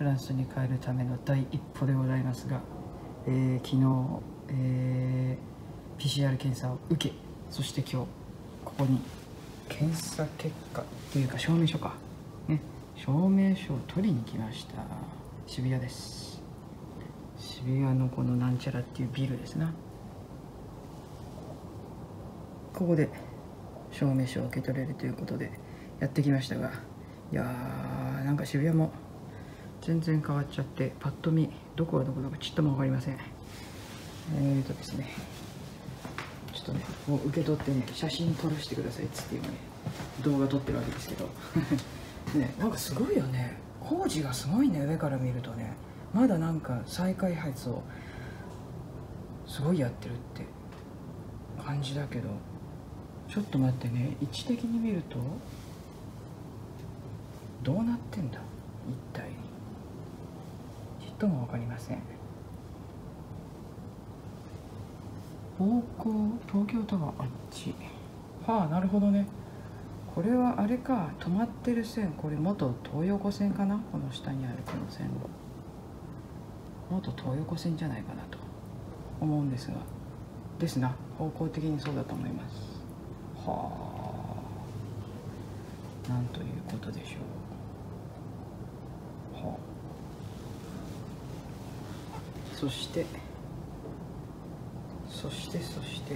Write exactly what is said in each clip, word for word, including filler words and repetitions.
フランスに帰るための第一歩でございますが、えー、昨日、えー、ピーシーアール 検査を受け、そして今日ここに検査結果というか証明書か、ね、証明書を取りに来ました。渋谷です。渋谷のこのなんちゃらっていうビルですな。ここで証明書を受け取れるということでやってきましたが、いやー、なんか渋谷も全然変わっちゃって、パッと見どこがどこだかちっとも分かりません。えーとですねちょっとね、もう受け取ってね、写真撮らせてくださいっつって今ね動画撮ってるわけですけどね、なんかすごいよね、工事がすごいね。上から見るとね、まだなんか再開発をすごいやってるって感じだけど、ちょっと待ってね、位置的に見るとどうなってんだ一体、ちっとも分かりません。方向東京タワーあっち、はあ、なるほどね。これはあれか、止まってる線、これ元東横線かな。この下にあるこの線路、元東横線じゃないかなと思うんですが、ですな、方向的にそうだと思います。はあ、なんということでしょう。はあ、そしてそしてそして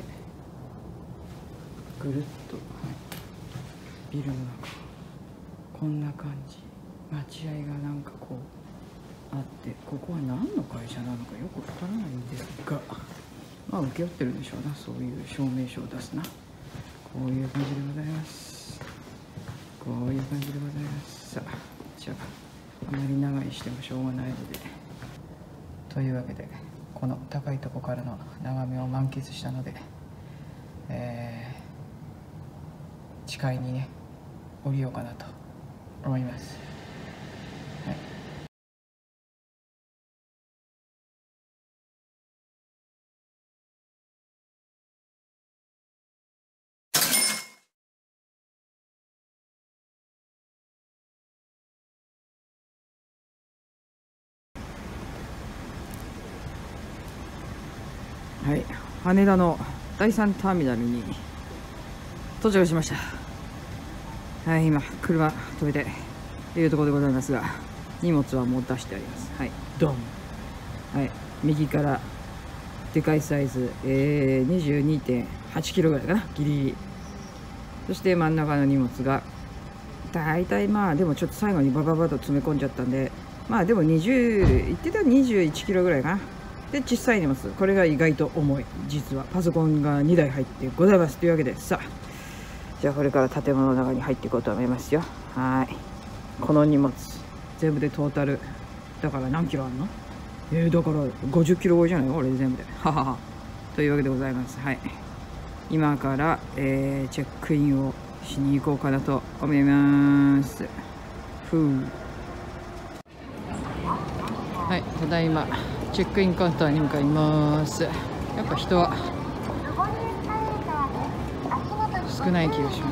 ぐるっと、はい、ビルの中こんな感じ、待合がなんかこうあって、ここは何の会社なのかよくわからないんですが、まあ請け負ってるでしょうな、そういう証明書を出すな。こういう感じでございます。こういう感じでございます。さあ、じゃああまり長居してもしょうがないので、というわけでこの高いとこからの眺めを満喫したので、えー、地階にね降りようかなと思います。はい、はい、羽田のだいさんターミナルに到着しました。はい、今車止めているところでございますが、荷物はもう出してあります。はい、ドン。はい、右からでかいサイズ、えー、にじゅうにてんはちキロぐらいかな、ギリギリ。そして真ん中の荷物がだいたい、まあでもちょっと最後にバババと詰め込んじゃったんで、まあでもにじゅう言ってたらにじゅういちキロぐらいかな。で、小さい荷物、これが意外と重い。実はパソコンがにだい入ってございます。というわけで、さあ、じゃあこれから建物の中に入っていこうと思いますよ。はい、この荷物全部でトータルだから何キロあんの？えー、だからごじゅっキロ超えじゃないの俺全部で。ははは。というわけでございます。はい、今から、えー、チェックインをしに行こうかなと思います。ふう。はい、ただいまチェックインカウンターに向かいます。やっぱ人は少ない気がします。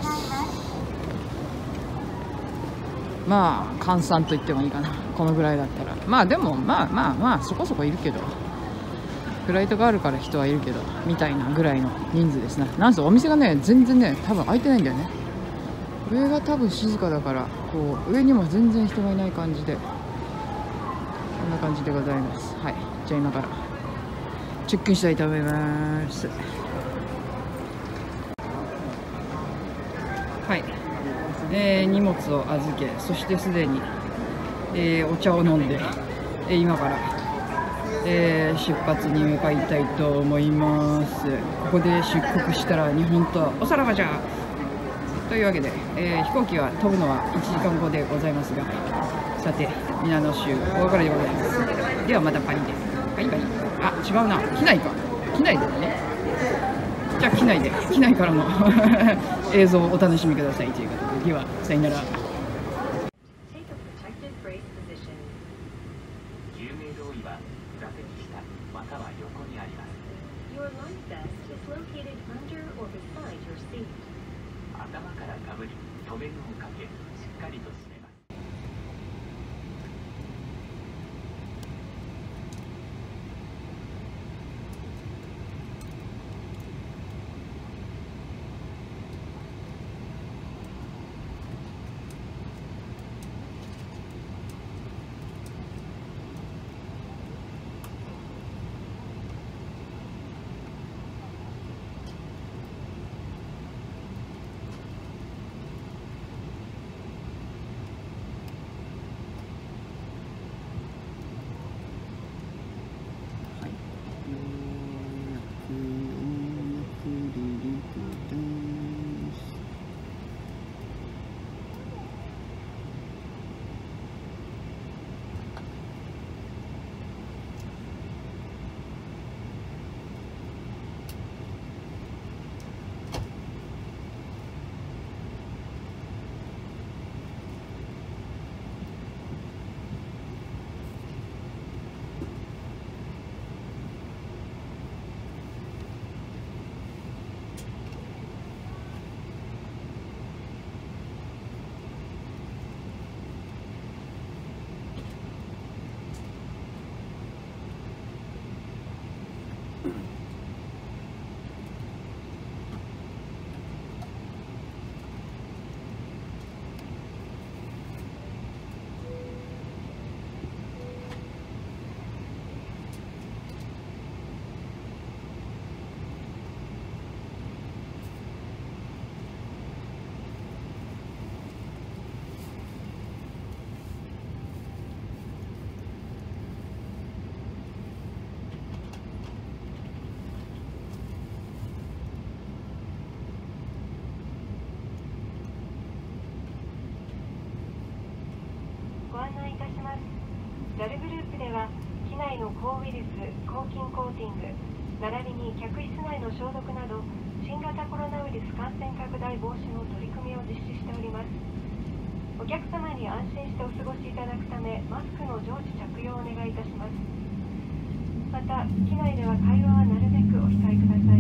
まあ閑散と言ってもいいかな、このぐらいだったら。まあでもまあまあまあそこそこいるけど、フライトがあるから人はいるけどみたいなぐらいの人数ですね。なんせお店がね全然ね多分開いてないんだよね。上が多分静かだから、こう上にも全然人がいない感じで、こんな感じでございます。はい、じゃあ今からチェックインしたいと思います。はい、えー、荷物を預け、そしてすでに、えー、お茶を飲んで、えー、今から、えー、出発に向かいたいと思います。ここで出国したら日本とおさらばじゃというわけで、えー、飛行機は飛ぶのはいちじかんごでございますが、さて皆の州お別れでございます。ではまたパリで。バイバイ。あ、違うな、機内か、機内だよね。じゃあ機内で、機内からの映像をお楽しみくださいということで、ではさよなら。 頭からかぶり、留め具をかけ、しっかりと締めます。 ご案内いたします。ジャルグループでは機内の抗ウイルス、抗菌コーティング並びに客室内の消毒など新型コロナウイルス感染拡大防止の取り組みを実施しております。お客様に安心してお過ごしいただくためマスクの常時着用をお願いいたします。また機内では会話はなるべくお控えください。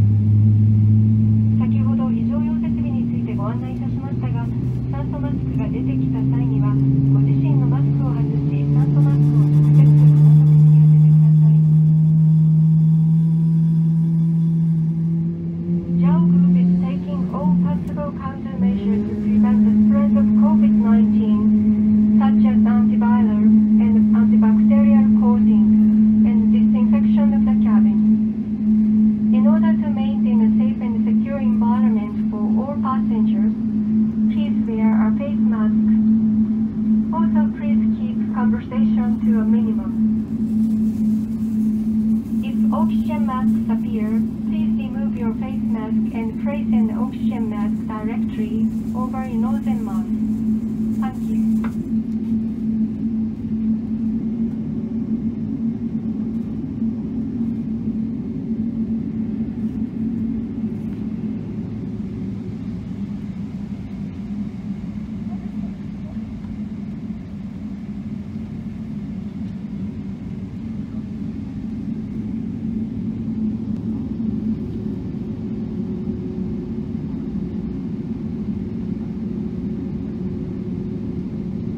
先ほど非常用設備についてご案内いたしましたが、酸素マスクが出てきた際にはご自身のマスクを外し酸素マスクを直接鼻の口に当ててください。 ジャオ Group is taking all possible countermeasures to prevent the spread of COVID nineteen, such as antiviral and antibacterial coating and disinfection of the cabin. In order to maintain a safe and secure environment for all passengers, please wear a face mask. Also, please keep conversation to a minimum. If oxygen masks appear, please remove your face mask and place an oxygen mask directly over your nose and mouth. Thank you. ご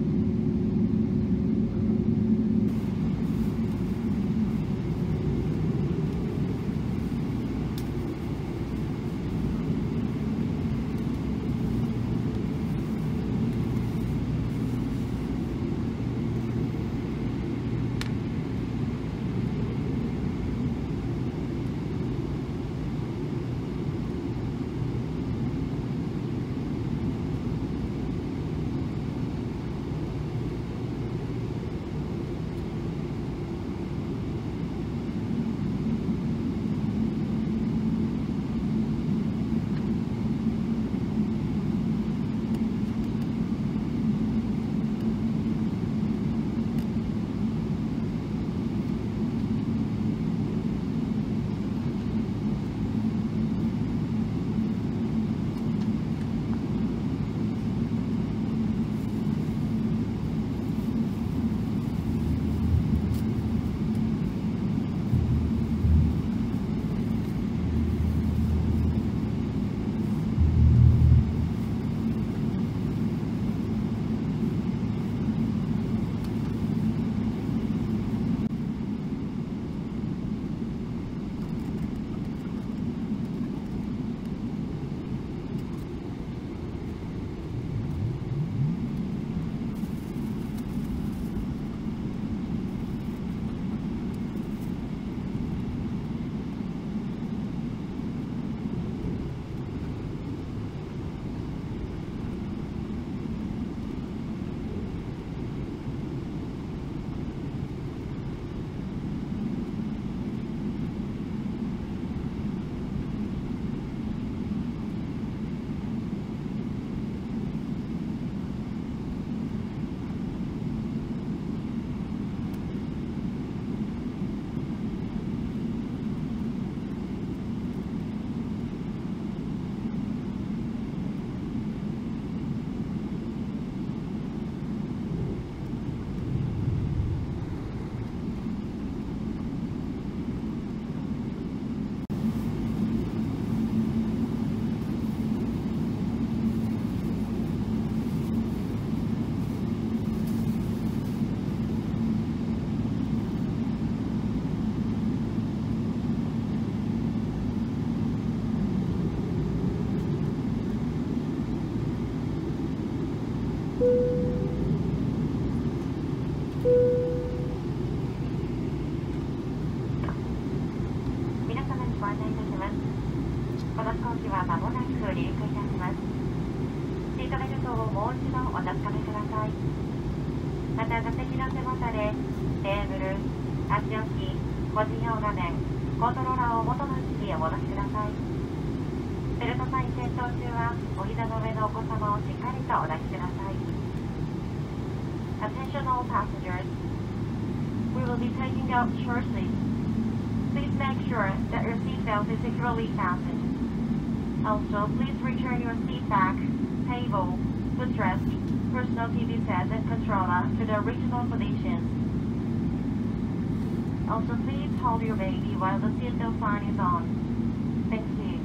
この飛行機は間もなく離陸いたします。シートベルトをもう一度お確かめください。また座席の背もたれ、テーブル、足置き、個人用画面、コントローラーを元の位置にお戻しください。ベルトサイン点灯中はお膝の上のお子様をしっかりとお抱きください。Attention all passengers. We will be taking out shortly. Please make sure that your seatbelt is securely fastened. Also, please return your seat back, table, footrest, personal T V set and controller to the original positions. Also, please hold your baby while the seatbelt sign is on. Thank you.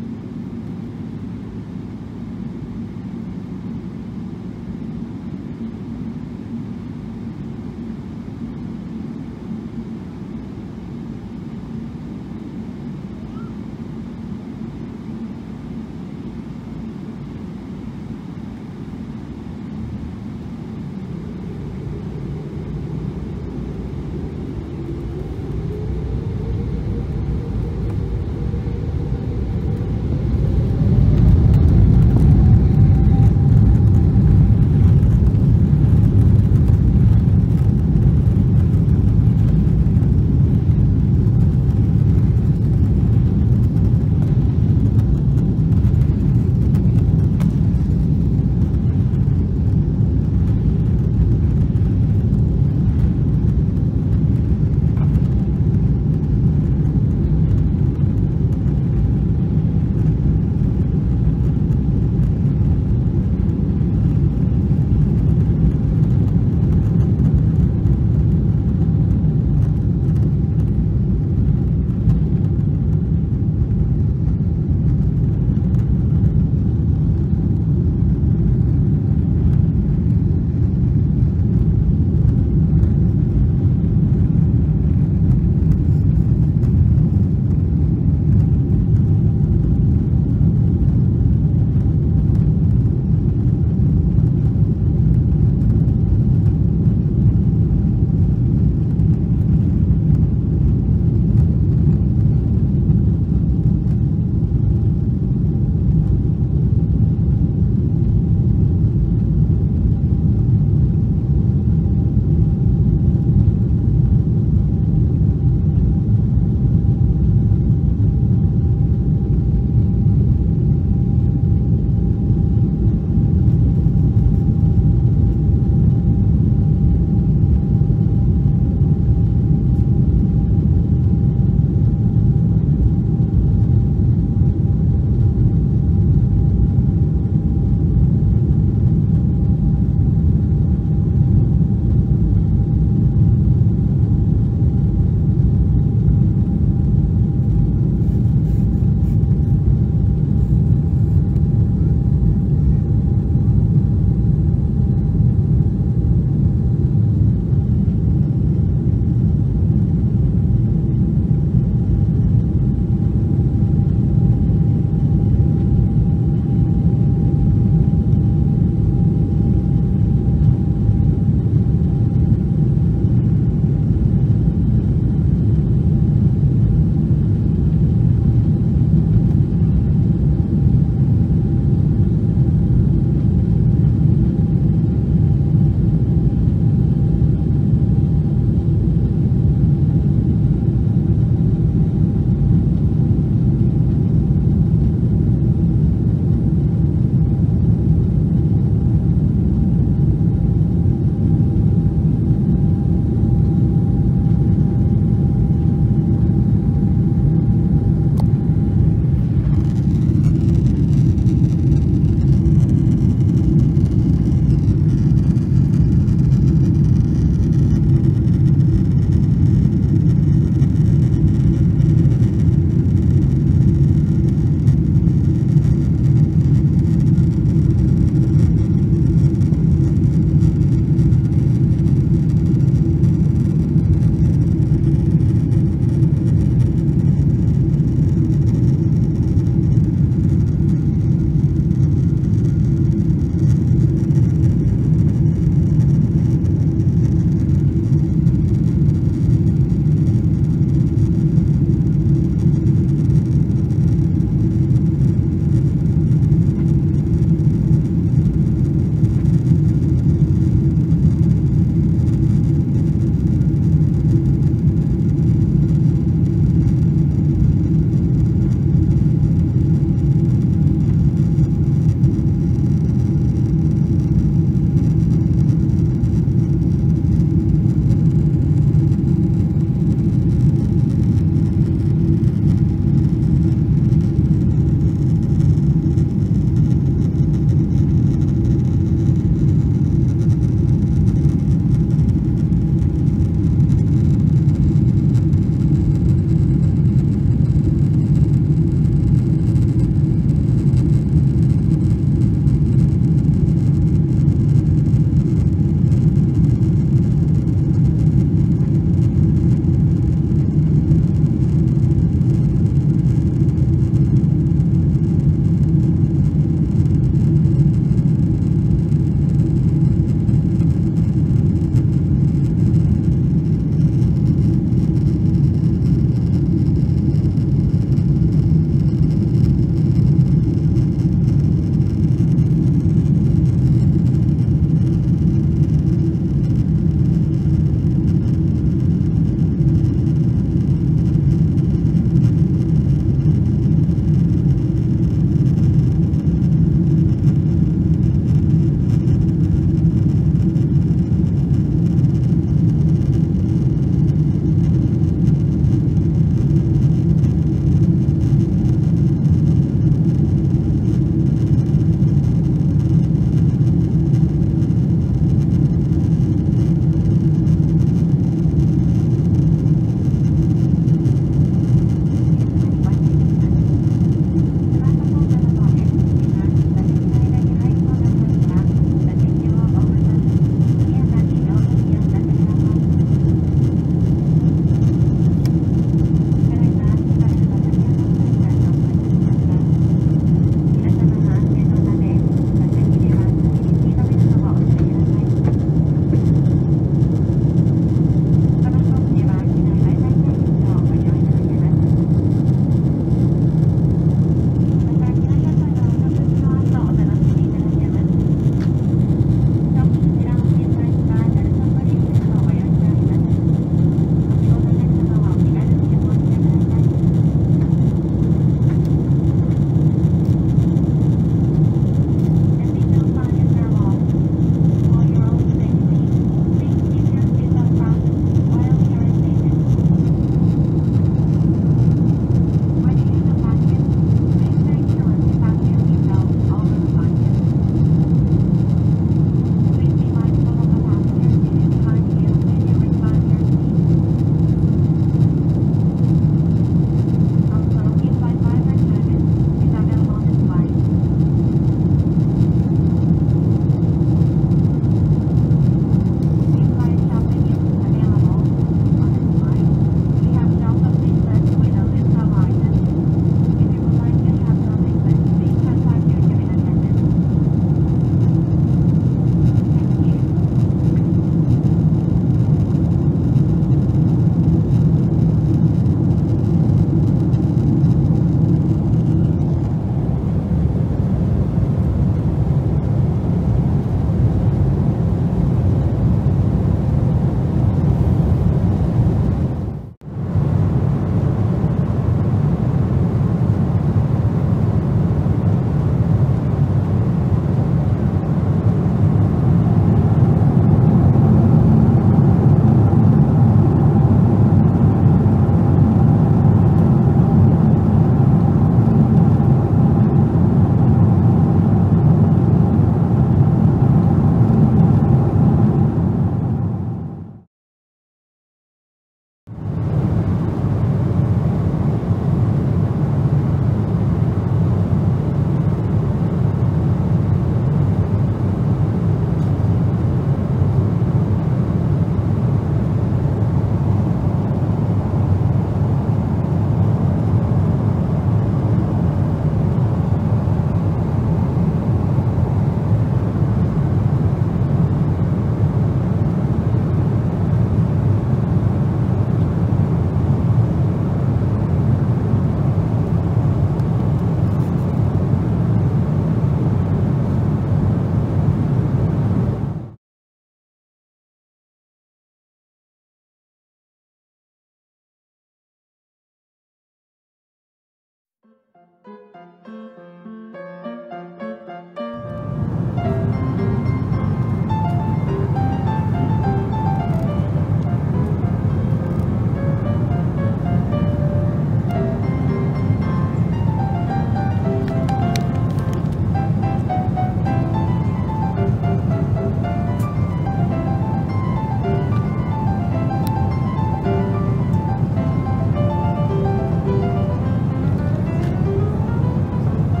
こ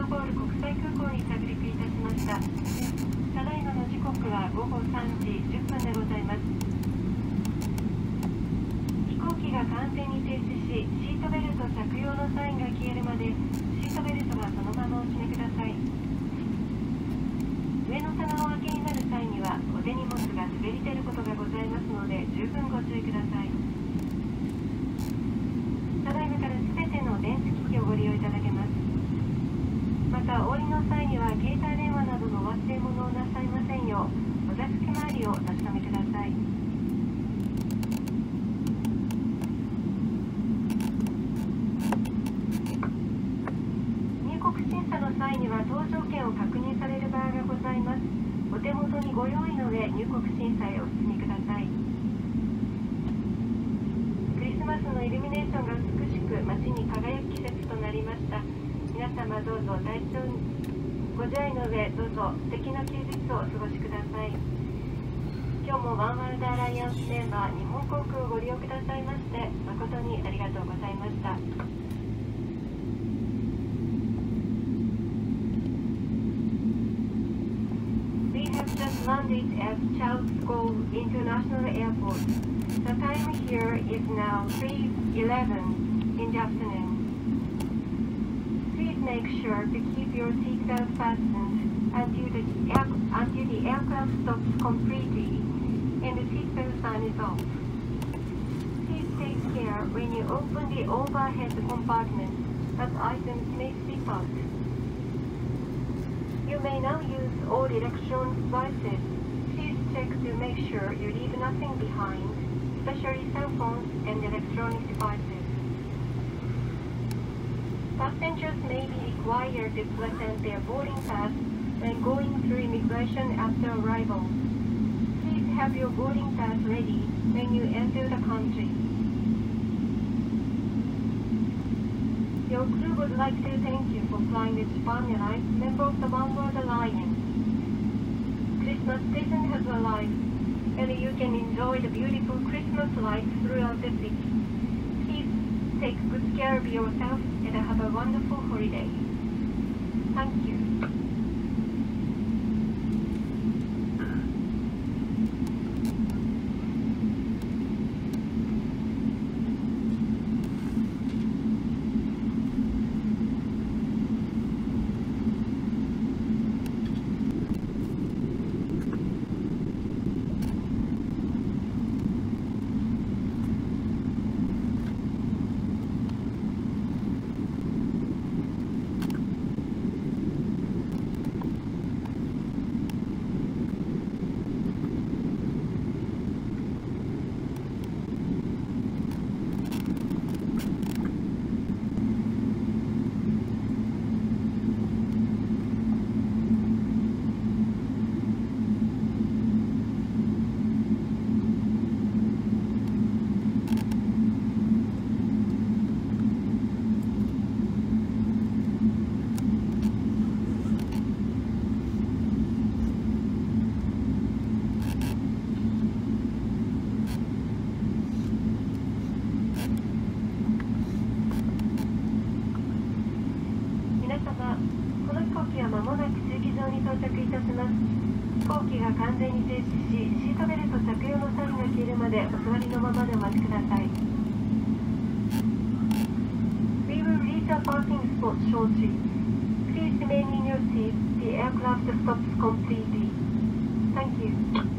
ボール国際空港に着陸いたしました。ただいまの時刻はごごさんじじゅっぷんでございます。飛行機が完全に停止し、シートベルト着用のサインが消えるまでシートベルトはそのままお締めください。上の棚を開けになる際にはお手荷物が滑り出ることがございますので十分ご注意ください。ただいまからすべての電子機器をご利用いただけます。またお降りの際には携帯電話などの忘れ物をなさいませんようお座敷回りをお確かめください。入国審査の際には搭乗券を確認される場合がございます。お手元にご用意の上入国審査へお進みください。クリスマスのイルミネーションが美しく街に輝く季節となりました。皆様どうぞ体調にご自愛の上どうぞ素敵な休日をお過ごしください。今日もワンワールドアライアンスメンバー日本航空をご利用くださいまして誠にありがとうございました。We have just landed at Charles de Gaulle International Airport. The time here is now three eleven in the afternoon. Please make sure to keep your seatbelt fastened until the, air, until the aircraft stops completely and the seatbelt sign is off. Please take care when you open the overhead compartment that items may slip out. You may now use all electronic devices. Please check to make sure you leave nothing behind, especially cell phones and electronic devices. Passengers may be required to present their boarding pass when going through immigration after arrival. Please have your boarding pass ready when you enter the country. Your crew would like to thank you for flying with Japan Airlines, member of the One World Alliance. Christmas season has arrived, and you can enjoy the beautiful Christmas lights throughout the city. Please take good care of yourself and have a wonderful holiday. Thank you. 飛行機が完全に停止し、シートベルト着用のサインが消えるまでお座りのままでお待ちください。We will reach a parking spot shortly. Please remain in your seat. The aircraft stops completely. Thank you.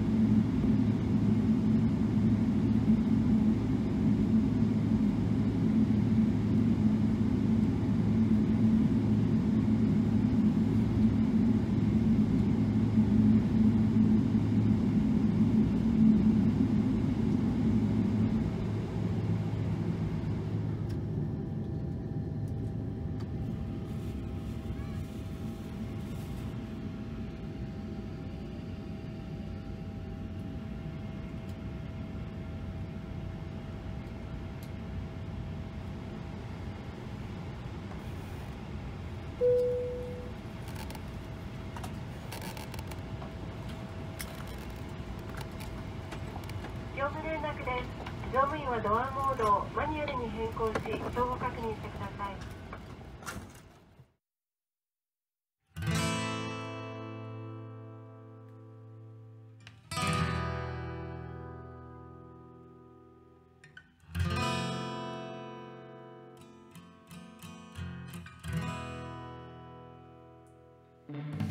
業務連絡です。乗務員はドアモードをマニュアルに変更し、相互確認してください。 す。